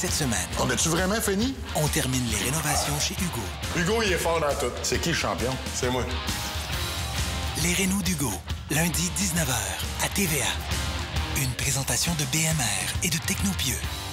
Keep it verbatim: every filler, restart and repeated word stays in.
cette semaine. On a-tu vraiment fini? On termine les rénovations chez Hugo. Hugo, il est fort dans tout. C'est qui le champion? C'est moi. Les rénaux d'Hugo, lundi dix-neuf heures à T V A. Une présentation de B M R et de Technopieux.